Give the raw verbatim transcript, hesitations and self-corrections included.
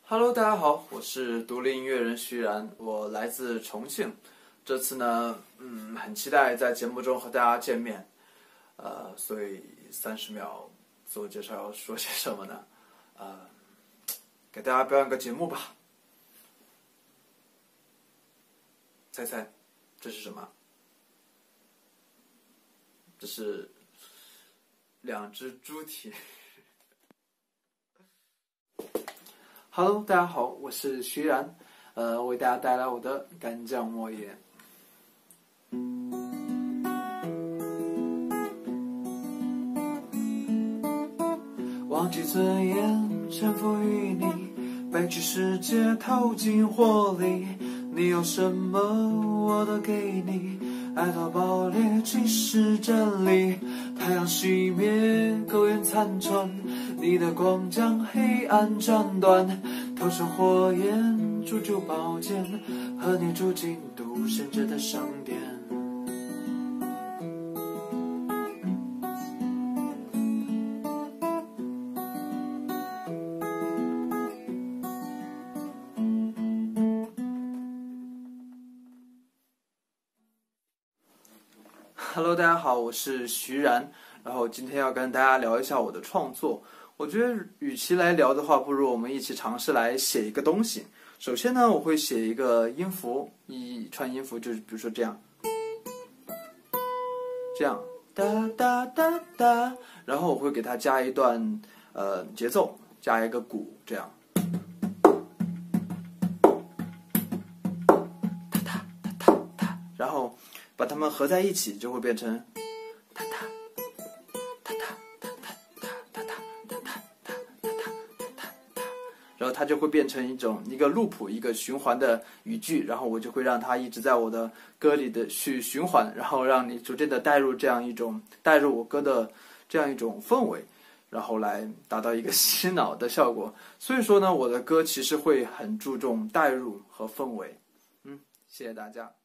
Hello， 大家好，我是独立音乐人徐然，我来自重庆。这次呢，嗯，很期待在节目中和大家见面。呃，所以三十秒自我介绍要说些什么呢？呃，给大家表演个节目吧。猜猜，这是什么？这是两只猪蹄。Hello， 大家好，我是徐然，呃，为大家带来我的干将莫邪。忘记尊严，臣服于你，背弃世界，投进火里。你要什么，我都给你。爱到爆裂，即是真理。太阳熄灭，苟延残喘。你的光将黑暗斩断，投身火焰，铸就宝剑，和你住进独生者的圣殿。Hello， 大家好，我是徐然，然后今天要跟大家聊一下我的创作。我觉得与其来聊的话，不如我们一起尝试来写一个东西。首先呢，我会写一个音符，一串音符就是比如说这样，这样哒哒哒哒，然后我会给它加一段呃节奏，加一个鼓，这样。哒哒哒哒哒，然后把它们合在一起，就会变成哒哒哒哒哒哒哒哒哒哒哒哒哒哒，然后它就会变成一种一个 loop 一个循环的语句，然后我就会让它一直在我的歌里的去循环，然后让你逐渐的带入这样一种带入我歌的这样一种氛围，然后来达到一个洗脑的效果。所以说呢，我的歌其实会很注重带入和氛围。嗯，谢谢大家。